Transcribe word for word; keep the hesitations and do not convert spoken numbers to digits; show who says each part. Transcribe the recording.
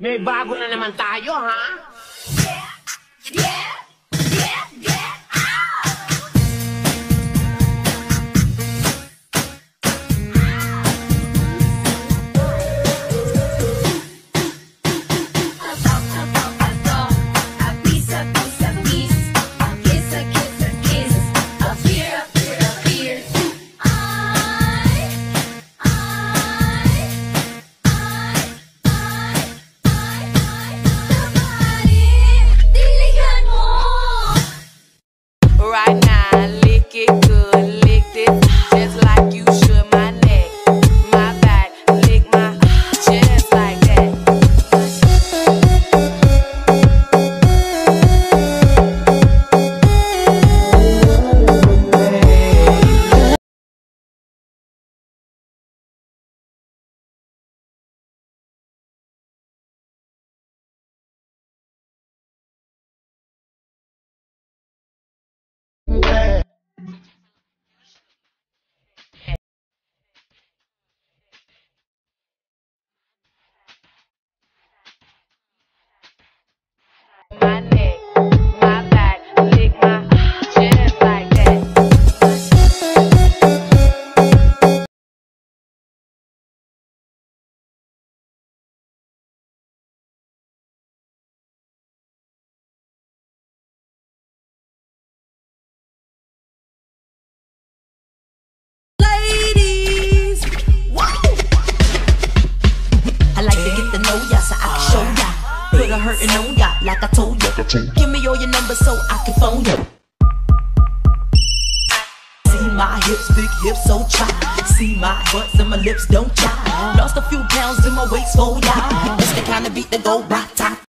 Speaker 1: May bago na naman tayo, ha?
Speaker 2: Yeah! Yeah! Yeah! Yeah!
Speaker 3: Right now, lick it good, lick this just like you should my neck, my back, lick my just like that. My neck, my back, lick my just like that.
Speaker 4: Ladies, whoa! I like to get to know ya, so I can show ya. Put a hurtin' on ya, like I told ya. Give me all your numbers so I can phone ya. See my hips, big hips, so chop. See my butts and my lips don't chop. Lost a few pounds in my waist, oh yeah. It's the kind of beat that go rock, top.